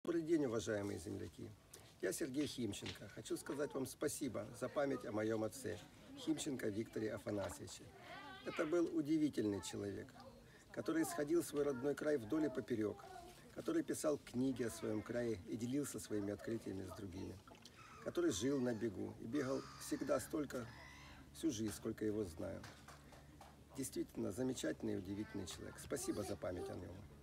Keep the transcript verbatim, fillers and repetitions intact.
Добрый день, уважаемые земляки. Я Сергей Химченко. Хочу сказать вам спасибо за память о моем отце, Химченко Викторе Афанасьевиче. Это был удивительный человек, который исходил свой родной край вдоль и поперек, который писал книги о своем крае и делился своими открытиями с другими, который жил на бегу и бегал всегда столько, всю жизнь, сколько его знаю. Действительно, замечательный и удивительный человек. Спасибо за память о нем.